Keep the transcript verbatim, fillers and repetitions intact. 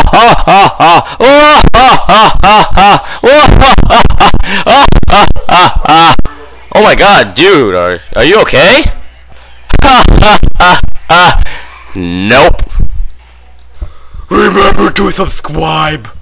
Oh my god, dude, are, are you okay? Nope. Remember to subscribe.